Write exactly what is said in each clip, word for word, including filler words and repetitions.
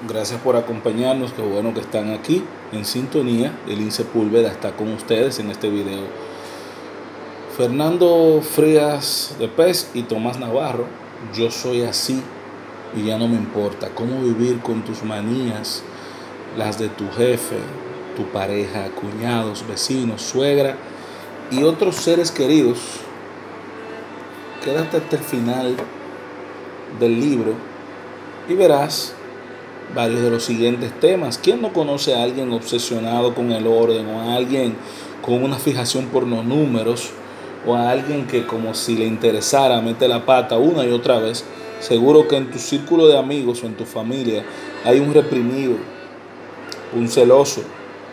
Gracias por acompañarnos, qué bueno que están aquí en sintonía. Elin Sepúlveda está con ustedes en este video. Fernando Frías de Pez y Tomás Navarro, yo soy así y ya no me importa. Cómo vivir con tus manías, las de tu jefe, tu pareja, cuñados, vecinos, suegra y otros seres queridos. Quédate hasta el final del libro y verás varios de los siguientes temas. ¿Quién no conoce a alguien obsesionado con el orden, o a alguien con una fijación por los números, o a alguien que, como si le interesara, mete la pata una y otra vez? Seguro que en tu círculo de amigos o en tu familia hay un reprimido, un celoso,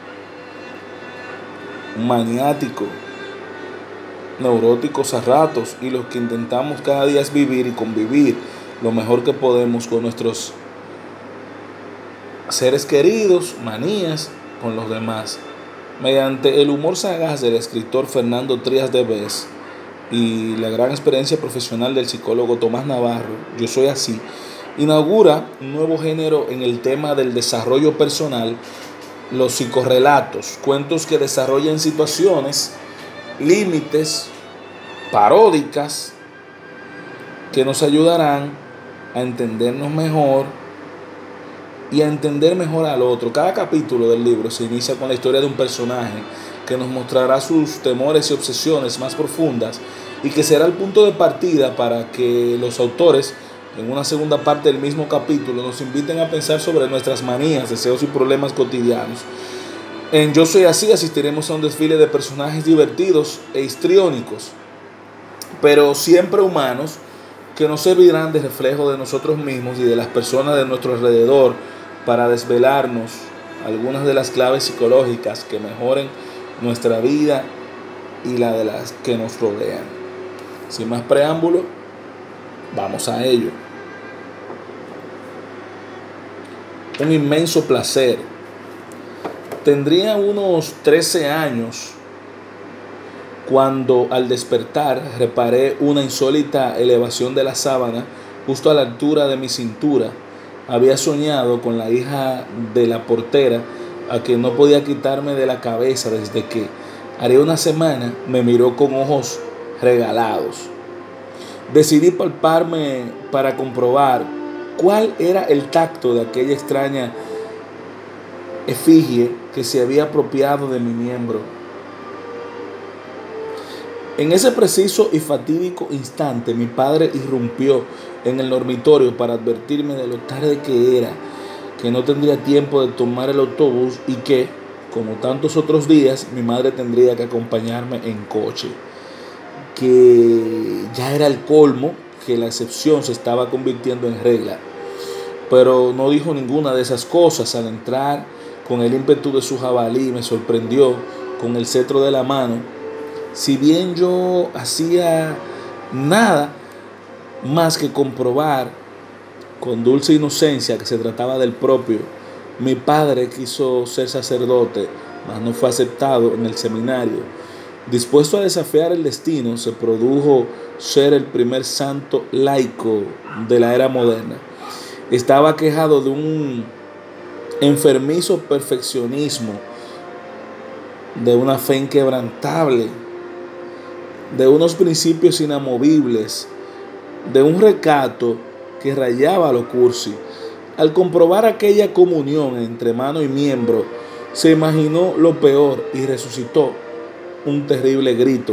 un maniático, neuróticos a ratos, y los que intentamos cada día es vivir y convivir lo mejor que podemos con nuestros seres queridos, manías con los demás. Mediante el humor sagaz del escritor Fernando Trías de Bes y la gran experiencia profesional del psicólogo Tomás Navarro, Yo Soy Así, inaugura un nuevo género en el tema del desarrollo personal: los psicorrelatos, cuentos que desarrollan situaciones, límites, paródicas, que nos ayudarán a entendernos mejor y a entender mejor al otro. Cada capítulo del libro se inicia con la historia de un personaje que nos mostrará sus temores y obsesiones más profundas, y que será el punto de partida para que los autores, en una segunda parte del mismo capítulo, nos inviten a pensar sobre nuestras manías, deseos y problemas cotidianos. En Yo Soy Así asistiremos a un desfile de personajes divertidos e histriónicos, pero siempre humanos, que nos servirán de reflejo de nosotros mismos y de las personas de nuestro alrededor, para desvelarnos algunas de las claves psicológicas que mejoren nuestra vida y la de las que nos rodean. Sin más preámbulo, vamos a ello. Un inmenso placer. Tendría unos trece años cuando, al despertar, reparé una insólita elevación de la sábana justo a la altura de mi cintura. Había soñado con la hija de la portera, a quien no podía quitarme de la cabeza desde que, haré una semana, me miró con ojos regalados. Decidí palparme para comprobar cuál era el tacto de aquella extraña efigie que se había apropiado de mi miembro. En ese preciso y fatídico instante, mi padre irrumpió en el dormitorio para advertirme de lo tarde que era, que no tendría tiempo de tomar el autobús y que, como tantos otros días, mi madre tendría que acompañarme en coche. Que ya era el colmo, que la excepción se estaba convirtiendo en regla. Pero no dijo ninguna de esas cosas. Al entrar con el ímpetu de su jabalí, me sorprendió con el cetro de la mano. Si bien yo hacía nada más que comprobar con dulce inocencia que se trataba del propio, mi padre quiso ser sacerdote, mas no fue aceptado en el seminario. Dispuesto a desafiar el destino, se produjo ser el primer santo laico de la era moderna. Estaba aquejado de un enfermizo perfeccionismo, de una fe inquebrantable, de unos principios inamovibles, de un recato que rayaba lo cursi. Al comprobar aquella comunión entre mano y miembro, se imaginó lo peor y resucitó un terrible grito.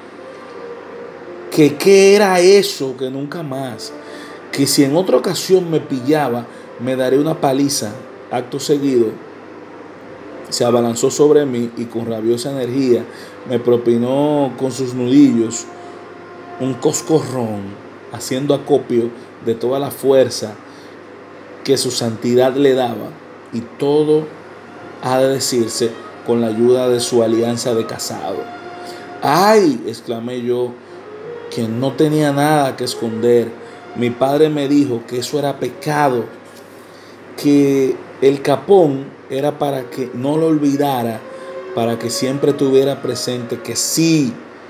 Que qué era eso, que nunca más, que si en otra ocasión me pillaba, me daría una paliza. Acto seguido, se abalanzó sobre mí y con rabiosa energía me propinó con sus nudillos un coscorrón, haciendo acopio de toda la fuerza que su santidad le daba, y todo ha de decirse con la ayuda de su alianza de casado. ¡Ay!, exclamé yo, que no tenía nada que esconder. Mi padre me dijo que eso era pecado, que el capón era para que no lo olvidara, para que siempre tuviera presente que sí,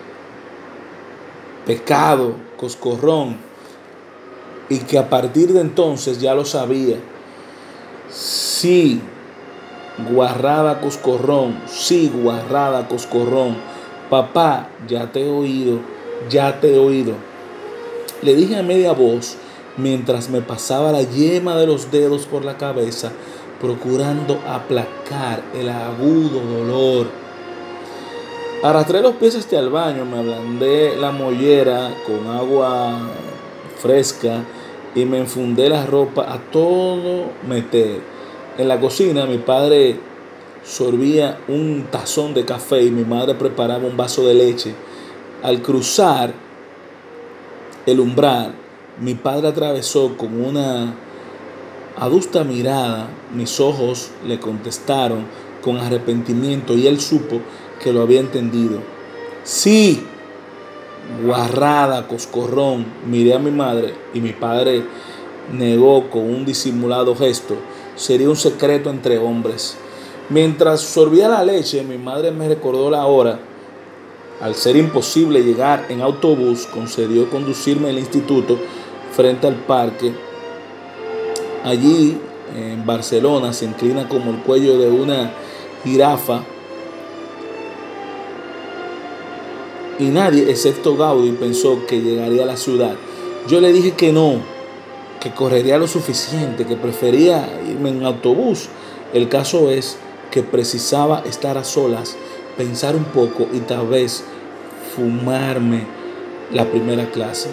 pecado, coscorrón, y que a partir de entonces ya lo sabía. Sí, guarrada coscorrón, sí, guarrada coscorrón. Papá, ya te he oído, ya te he oído. Le dije a media voz mientras me pasaba la yema de los dedos por la cabeza, procurando aplacar el agudo dolor. Arrastré los pies hasta el baño, me ablandé la mollera con agua fresca y me enfundé la ropa a todo meter. En la cocina mi padre sorbía un tazón de café y mi madre preparaba un vaso de leche. Al cruzar el umbral, mi padre atravesó con una adusta mirada. Mis ojos le contestaron con arrepentimiento y él supo que lo había entendido. Sí, guarrada, coscorrón. Miré a mi madre y mi padre negó con un disimulado gesto. Sería un secreto entre hombres. Mientras sorbía la leche, mi madre me recordó la hora. Al ser imposible llegar en autobús, concedió conducirme al instituto frente al parque. Allí, en Barcelona, se inclina como el cuello de una jirafa. Y nadie, excepto Gaudí, pensó que llegaría a la ciudad. Yo le dije que no, que correría lo suficiente, que prefería irme en autobús. El caso es que precisaba estar a solas, pensar un poco y tal vez fumarme la primera clase.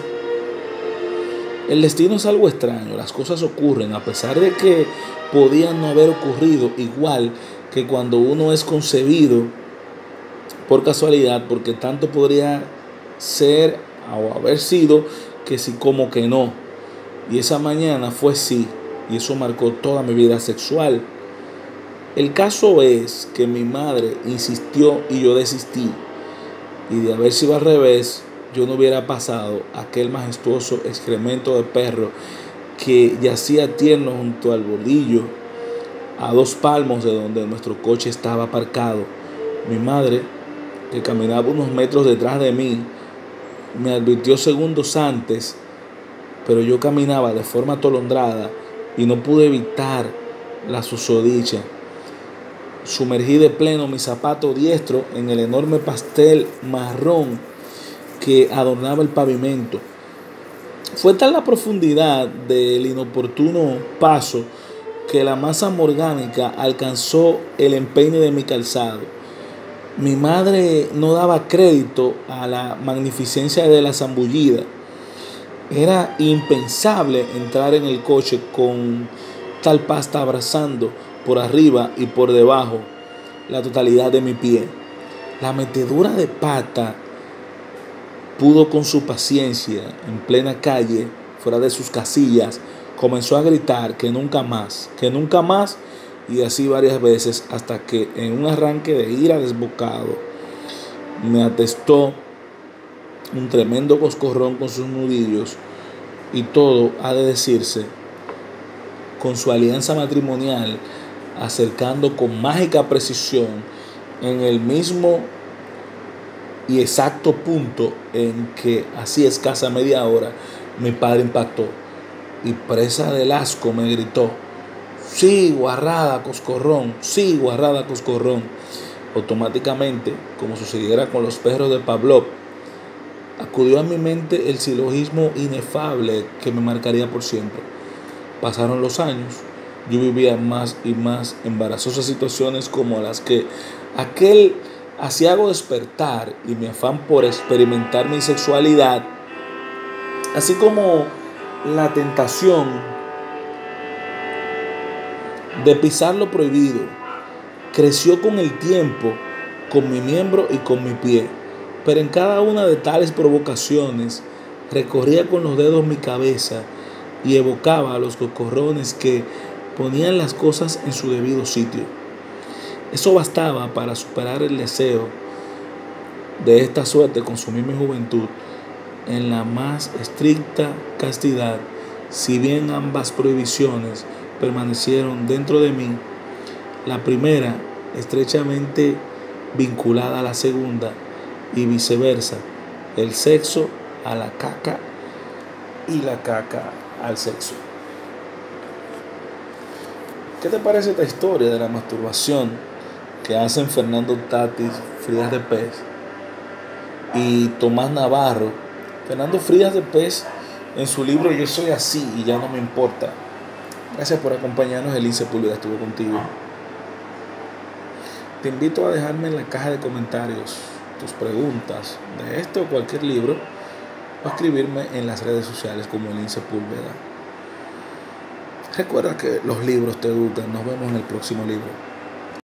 El destino es algo extraño, las cosas ocurren a pesar de que podían no haber ocurrido, igual que cuando uno es concebido por casualidad, porque tanto podría ser o haber sido que sí como que no. Y esa mañana fue sí, y eso marcó toda mi vida sexual. El caso es que mi madre insistió y yo desistí, y de haber sido al revés, yo no hubiera pasado aquel majestuoso excremento de perro que yacía tierno junto al bordillo, a dos palmos de donde nuestro coche estaba aparcado. Mi madre, que caminaba unos metros detrás de mí, me advirtió segundos antes, pero yo caminaba de forma atolondrada y no pude evitar la susodicha. Sumergí de pleno mi zapato diestro en el enorme pastel marrón que adornaba el pavimento. Fue tal la profundidad del inoportuno paso que la masa morgánica alcanzó el empeine de mi calzado. Mi madre no daba crédito a la magnificencia de la zambullida. Era impensable entrar en el coche con tal pasta abrazando por arriba y por debajo la totalidad de mi pie. La metedura de pata pudo con su paciencia. En plena calle, fuera de sus casillas, comenzó a gritar que nunca más, que nunca más, y así varias veces hasta que en un arranque de ira desbocado me atestó un tremendo coscorrón con sus nudillos, y todo ha de decirse con su alianza matrimonial acercando con mágica precisión en el mismo y exacto punto en que hacía escasa media hora mi padre impactó, y presa del asco me gritó: sí, guarrada, coscorrón, sí, guarrada, coscorrón. Automáticamente, como sucediera con los perros de Pavlov, acudió a mi mente el silogismo inefable que me marcaría por siempre. Pasaron los años, yo vivía más y más embarazosas situaciones como las que aquel aciago despertar y mi afán por experimentar mi sexualidad, así como la tentación de pisar lo prohibido, creció con el tiempo, con mi miembro y con mi pie. Pero en cada una de tales provocaciones recorría con los dedos mi cabeza y evocaba a los coscorrones que ponían las cosas en su debido sitio. Eso bastaba para superar el deseo de esta suerte, consumir mi juventud en la más estricta castidad. Si bien ambas prohibiciones permanecieron dentro de mí, la primera estrechamente vinculada a la segunda y viceversa, el sexo a la caca y la caca al sexo. ¿Qué te parece esta historia de la masturbación que hacen Fernando Tatis Frías de Pez y Tomás Navarro? Fernando Frías de Pez, en su libro Yo soy así y ya no me importa. Gracias por acompañarnos. Elin Sepúlveda estuvo contigo. Te invito a dejarme en la caja de comentarios tus preguntas de este o cualquier libro, o escribirme en las redes sociales como Elin Sepúlveda. Recuerda que los libros te educan. Nos vemos en el próximo libro.